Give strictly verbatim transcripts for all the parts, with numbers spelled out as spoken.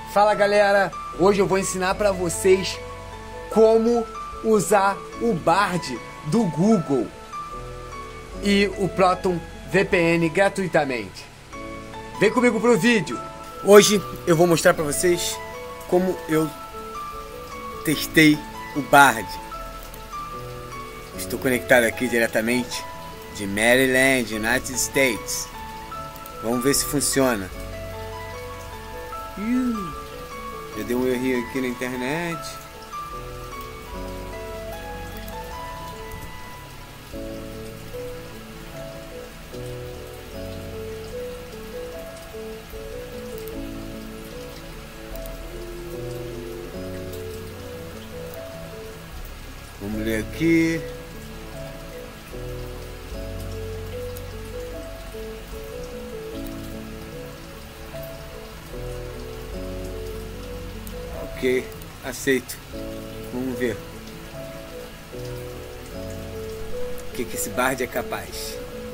Fala galera, hoje eu vou ensinar para vocês como usar o Bard do Google e o Proton V P N gratuitamente. Vem comigo pro vídeo. Hoje eu vou mostrar para vocês como eu testei o Bard. Estou conectado aqui diretamente de Maryland, United States. Vamos ver se funciona. Uh, já deu um erro aqui na internet. Vamos ler aqui. Ok, aceito. Vamos ver o que, que esse Bard é capaz.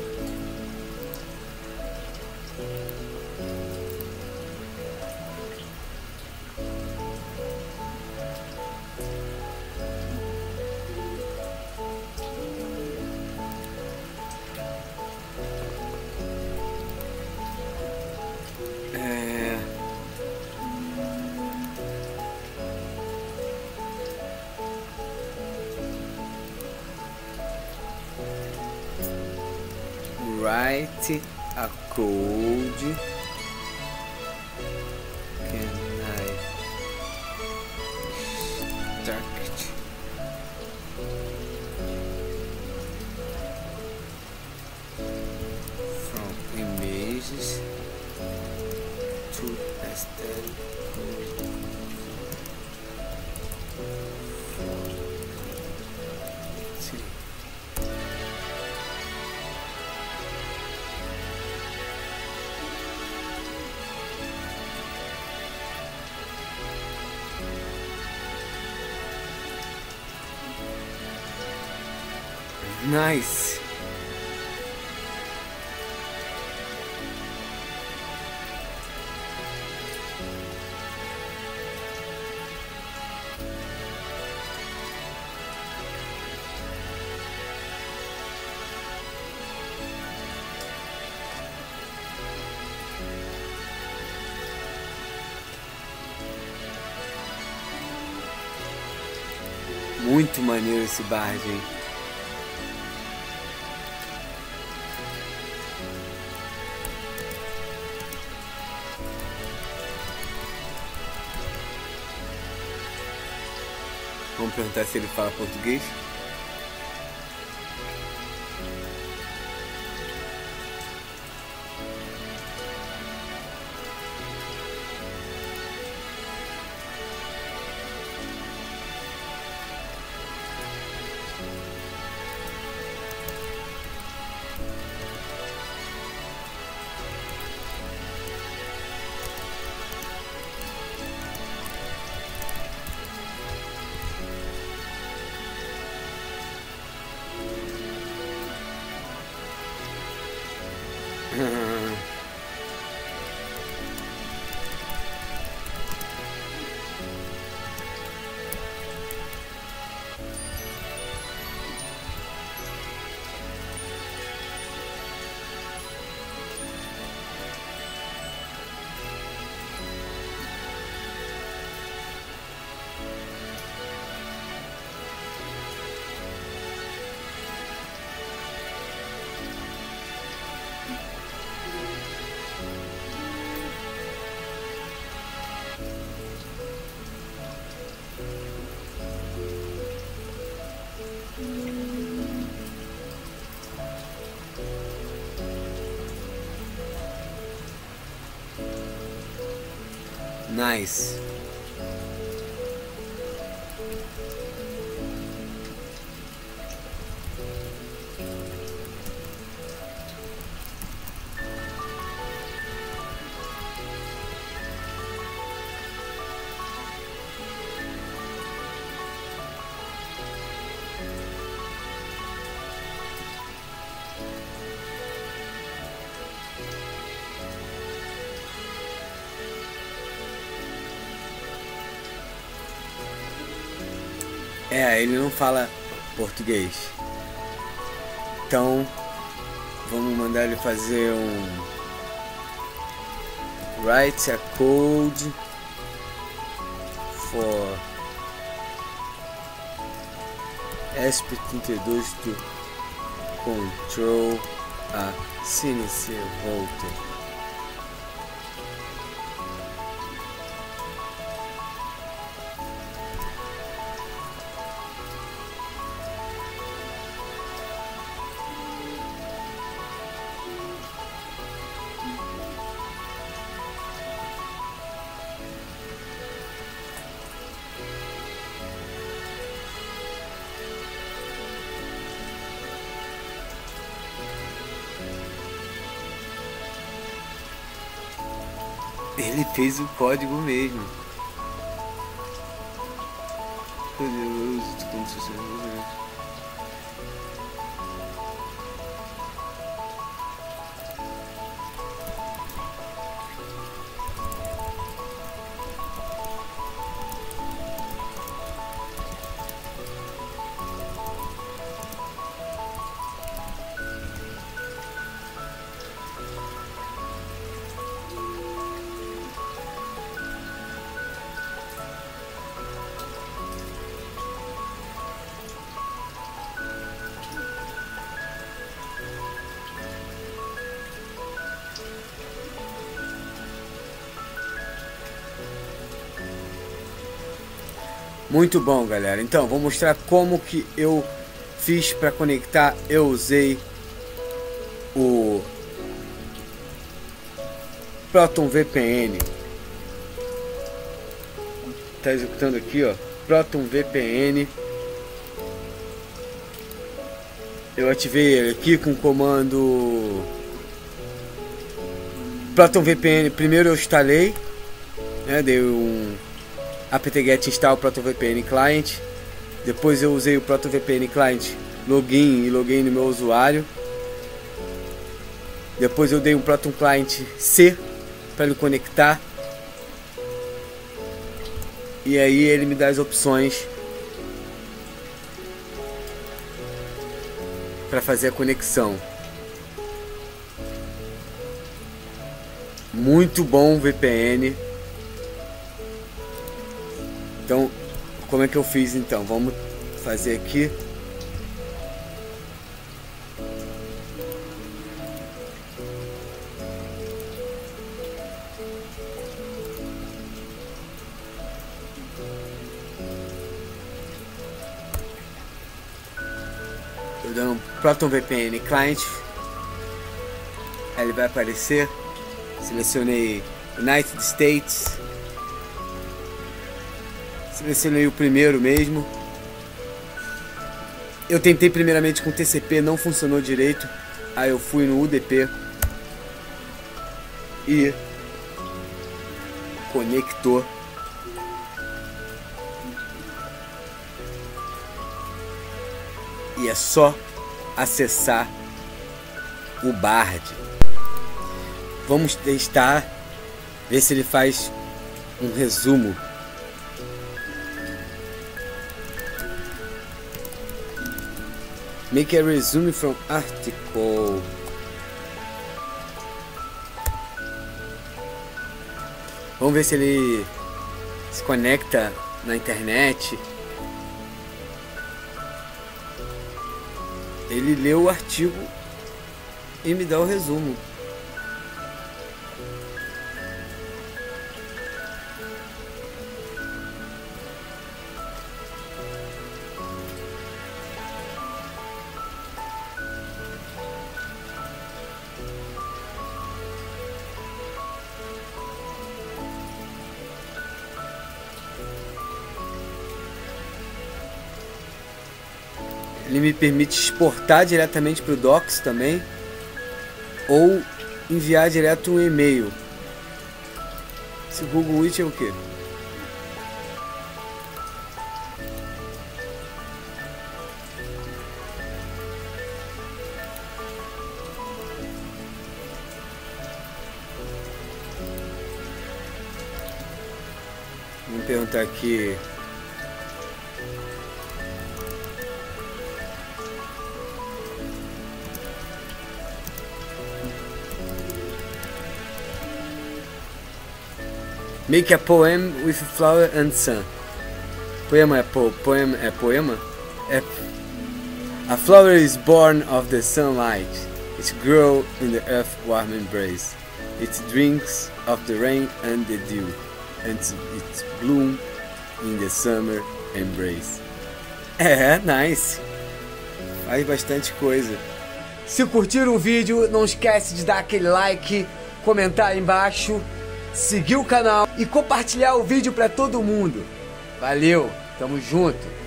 Write a code. Can I extract from images to tested code from three. Nice. Muito maneiro esse Bard, hein? Vamos perguntar se ele fala português. Nice. É, ele não fala português. Então, vamos mandar ele fazer um write a code for E S P trinta e dois to control a C N C router. Ele fez o código mesmo. Poderoso, como se fosse... Muito bom, galera. Então, vou mostrar como que eu fiz para conectar. Eu usei o Proton V P N. Tá executando aqui, ó, Proton V P N. Eu ativei ele aqui com o comando Proton V P N. Primeiro eu instalei, né, dei um apt-get install Proton V P N client. Depois eu usei o Proton V P N client login e login no meu usuário. Depois eu dei um Proton client C para ele conectar. E aí ele me dá as opções para fazer a conexão. Muito bom o V P N. Então, como é que eu fiz então? Vamos fazer aqui. Eu dou um Proton V P N client. Aí ele vai aparecer. Selecionei United States. Selecionei o primeiro mesmo. Eu tentei primeiramente com T C P, não funcionou direito. Aí eu fui no U D P e conectou. E é só acessar o Bard. Vamos testar, ver se ele faz um resumo. Make a resume from article. Vamos ver se ele se conecta na internet. Ele leu o artigo e me dá o resumo. Ele me permite exportar diretamente para o Docs também, ou enviar direto um e-mail. Esse Google Meet é o quê? Vamos perguntar aqui. Make a poem with flower and sun. Poema é po, poema é poema? É. A flower is born of the sunlight. It grows in the earth's warm embrace. It drinks of the rain and the dew, and it blooms in the summer embrace. É, nice. Faz bastante coisa. Se curtiram o vídeo, não esquece de dar aquele like, comentar aí embaixo, seguir o canal e compartilhar o vídeo para todo mundo. Valeu, tamo junto.